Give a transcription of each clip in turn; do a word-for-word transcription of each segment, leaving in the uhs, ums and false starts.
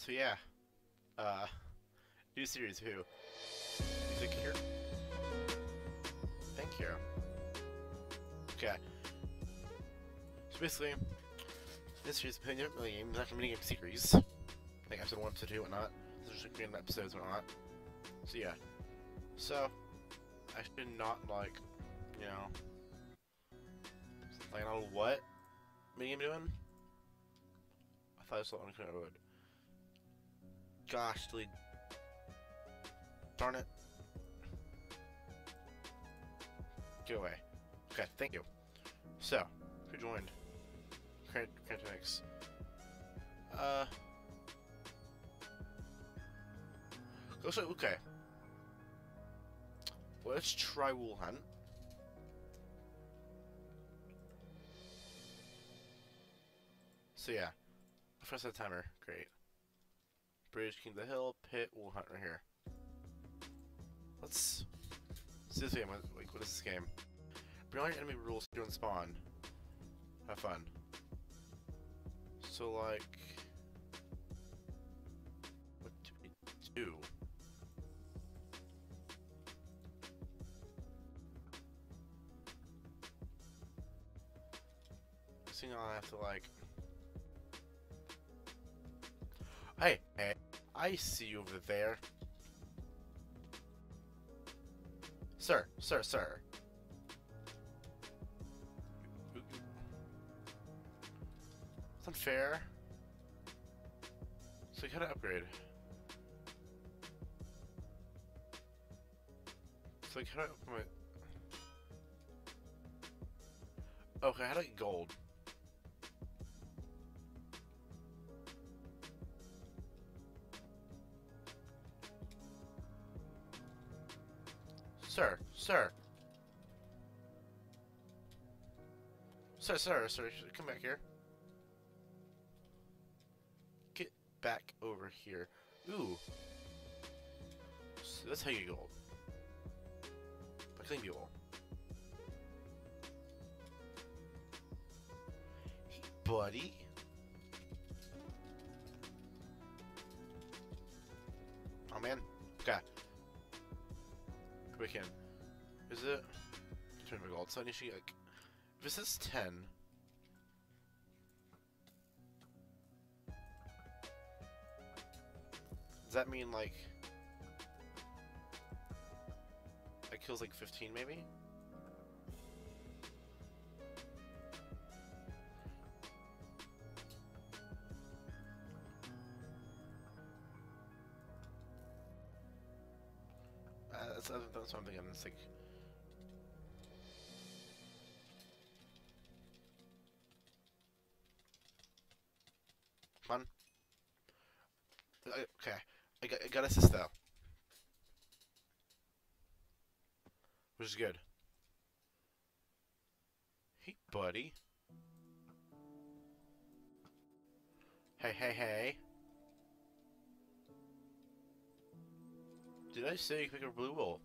So yeah, uh, new series who? Music here. Thank you. Okay. So basically, this series is playing different minigames after minigame series. Like episode one, episode two, whatnot. There's just random episodes and whatnot. So yeah. So I should not like, you know, like I don't know what minigame doing. I thought I saw it on the road. Gosh, delete. Darn it. Go away. Okay, thank you. So, who joined? Crantonix. Uh. Go so okay. Well, let's try Wool Hunt. So yeah. First set timer, great. Bridge, King of the Hill, Pit, Wool Hunt right here. Let's see this game. Like, what is this game? Bring all your enemy rules to and spawn. Have fun. So, like, what do we do? This thing I'll have to, like, hey, hey, I see you over there. Sir, sir, sir. It's unfair. So I gotta upgrade. So I gotta upgrade my... Okay, how do I get gold? Sir, sir. Sir, sir, sir, come back here. Get back over here. Ooh. So that's how you get gold. By killing people. Hey, buddy. Oh, man. Okay. We can. Is it? Turn my gold. So I need to like. If it says ten. Does that mean like. That kills like fifteen maybe? Uh, that's, that's what I'm thinking. It's like. Come on. Okay. I got, I got assist though. Which is good. Hey, buddy. Hey, hey, hey. Did I say you can pick a blue wool?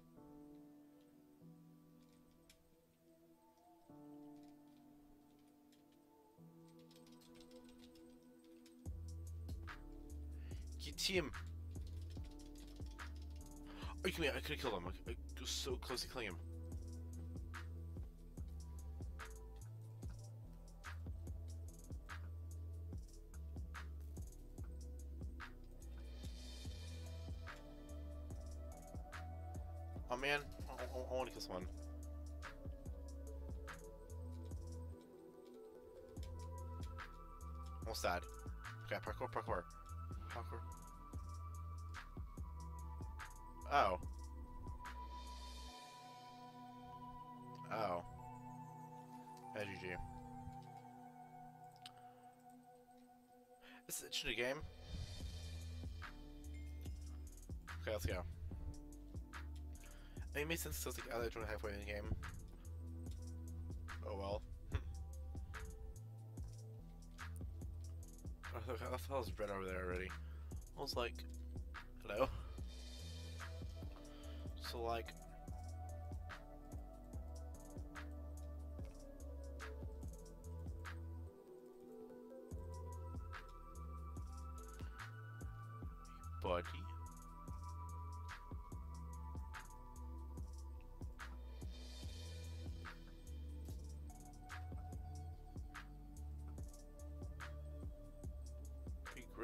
Get him! Are you kidding me? I could have killed him. I, I was so close to killing him. Oh man, I, I, I want to kill someone. Almost died. Okay, parkour, parkour. Parkour. Oh. Oh. G G. This is an interesting game. Okay, let's go. I mean, it makes sense because like, I like halfway in the game. Oh well. I thought I was red over there already. I was like, hello. So like,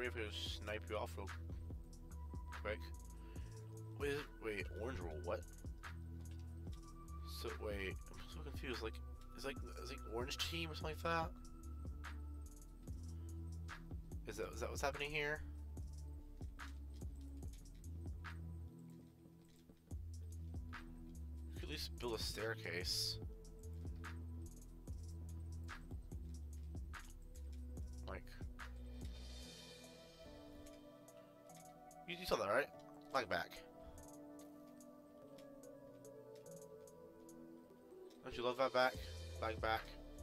ready for to snipe you off real quick. Wait, wait, orange roll, what? So, wait, I'm so confused, like, is like, is like orange team or something like that? Is that, is that what's happening here? We could at least build a staircase. Like, you, you saw that, right? Like back. Don't you love that back? Lag back.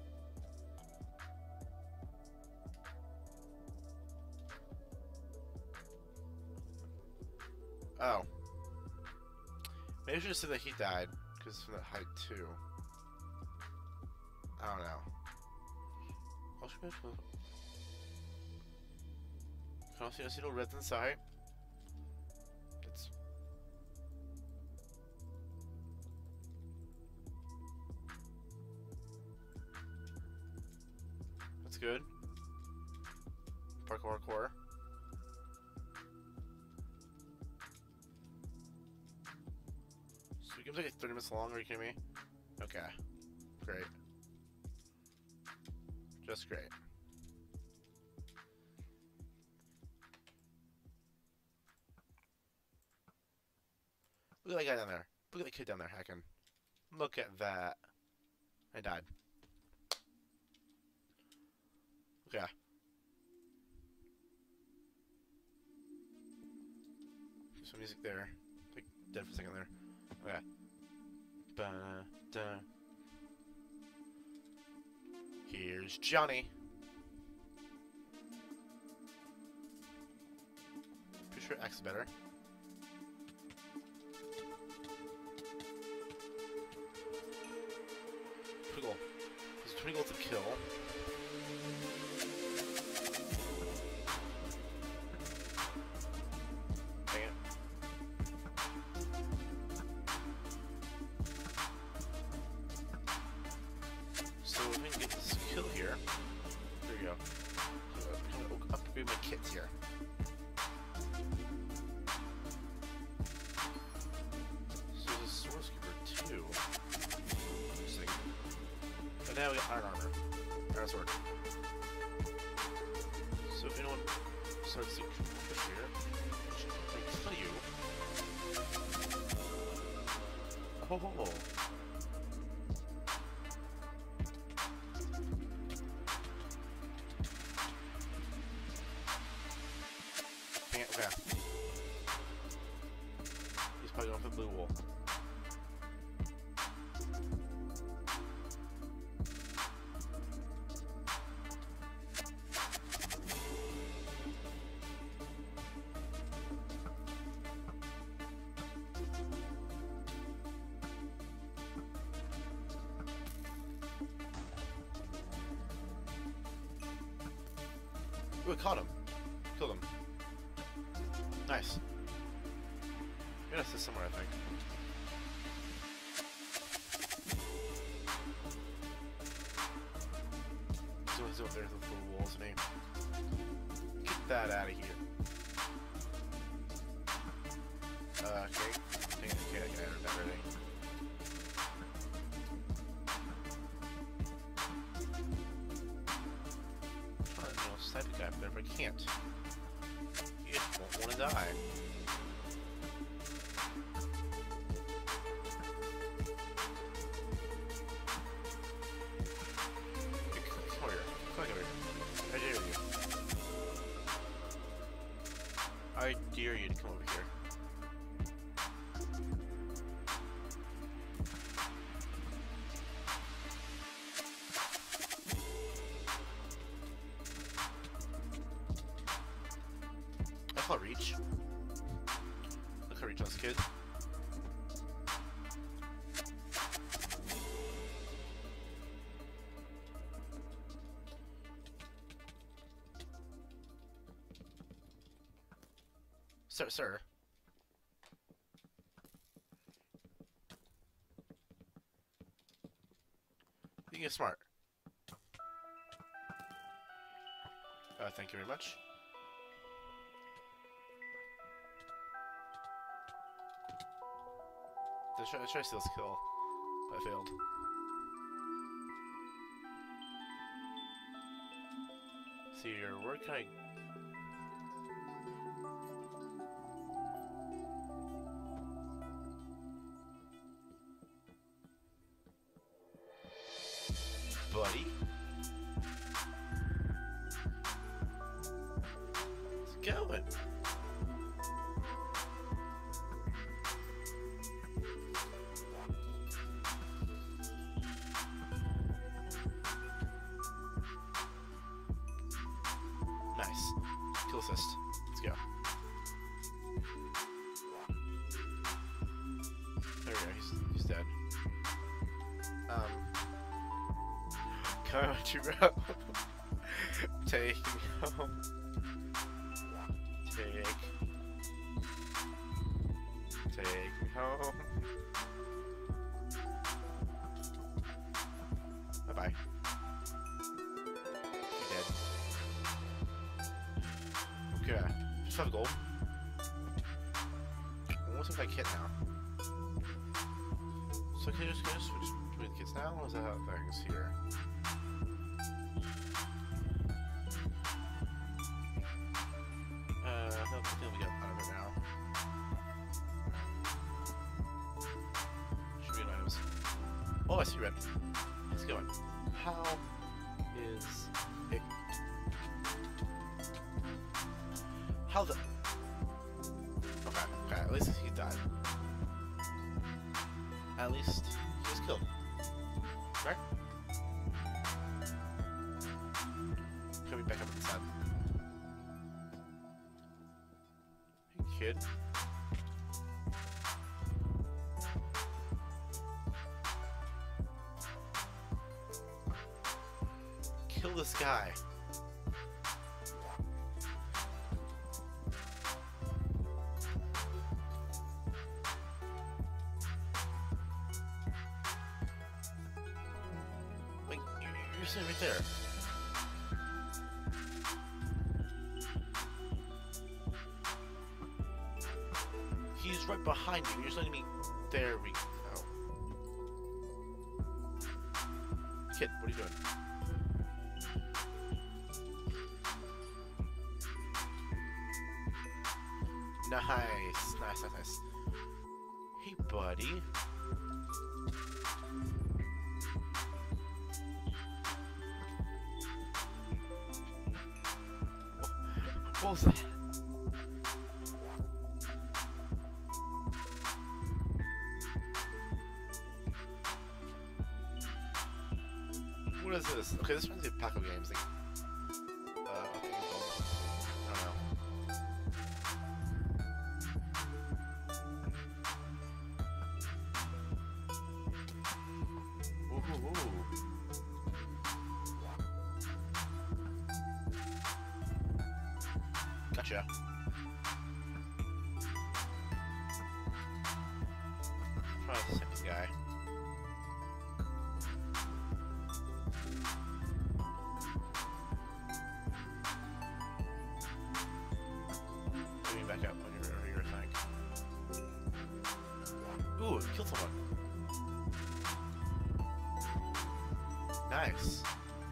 Oh. Maybe I should have said that he died, because from that height too. I don't know. I'll show you. Can I see, I see no reds inside? It's... That's good. Parkour, parkour. So we can take it thirty minutes long, are you kidding me? Okay. Great. Just great. Look at that guy down there. Look at the kid down there hacking. Look at that. I died. Okay. Some music there. Like, dead for a second there. Okay. Ba-da. Here's Johnny. Pretty sure X is better. Twinkle. There's a twinkle to kill. Dang it. So if we can get this kill here. There we go. I'm gonna upgrade my kits here. So there's a Source Keeper too. Interesting. But now we got iron armor. Iron sword. So if anyone starts to push here, I kill you. Oh ho ho. Dang it, okay. He's probably going for the blue wool. Ooh, I caught him. Killed him. Nice. You're gonna sit somewhere, I think. So he's over there with the little walls, me. Get that out of here. Uh, okay. I think okay, I can enter that ready. Snipe the guy up there, but I can't. You just won't want to die. Come over here. Come over here. I dare you. I dare you to come over here. I'll reach. Look how reach on this kid. Sir, sir. You get smart. Uh, thank you very much. to try, try to steal this kill, but I failed. See here, where can I... Buddy? It's going. Nice. Kill assist. Let's go. There we go. He's, he's dead. Um... Come on, you bro. Take me home. Take. Take me home. Bye bye. You're dead. Okay. Just have a goal. Almost if I hit now. So can I just, can I just switch between the kids now? Or is that how things here? Oh, I see red. How's it going? How is it? How the? Okay, okay. At least he died. At least he was killed. Right? Can we back up inside? Hey, kid. Kill this guy. Like, you're, you're sitting right there. He's right behind you. You're just letting me. There we go. Kid, what are you doing? Nice, nice, nice, nice. Hey, buddy. What was that? What is this? Okay, this reminds me of Paco games. Like, uh, I think it's called. I don't know. Ooh, ooh. Gotcha. Try the second guy. Let me back up on your, on your thing. Ooh, it killed someone. Nice.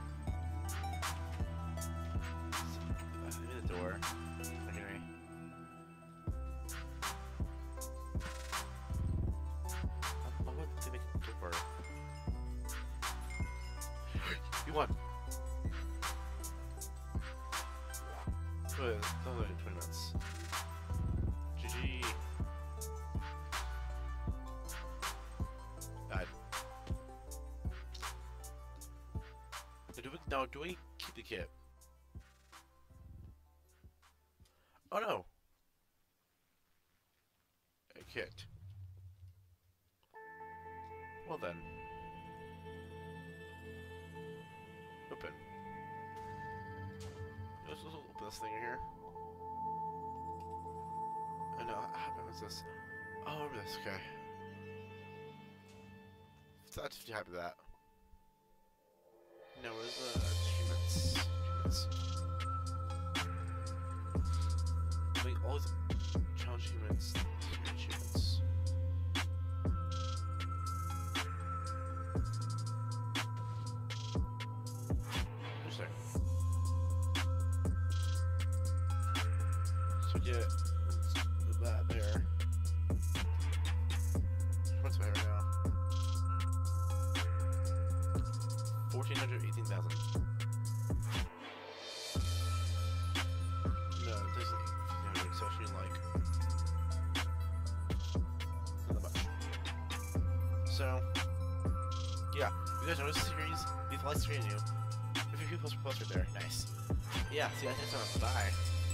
Uh, in the door. Okay. I want to make a door. You won. Wait, it's only twenty minutes. G G. Died. Do we, now, do we keep the kit? Oh no! A kit. Well then. Open. Let's, let's open this thing here. I know, what is this? Oh, I remember this, okay. So I'd be happy with that. No, where's the achievements? Achievements. Wait, all these challenge achievements. Achievements. get that there. What's my right now? Fourteen hundred, eighteen thousand. No, it doesn't. You know, it's actually like. Not much. So, yeah, you guys know this series. Leave a like, stream you. If you could post a post right there, nice. Yeah, see you guys next time. Bye.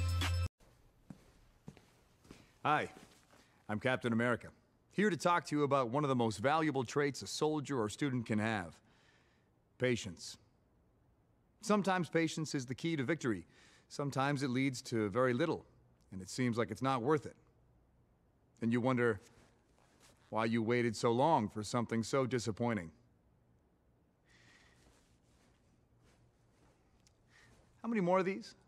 Hi, I'm Captain America, here to talk to you about one of the most valuable traits a soldier or student can have: patience. Sometimes patience is the key to victory. Sometimes it leads to very little, and it seems like it's not worth it. And you wonder why you waited so long for something so disappointing. How many more of these?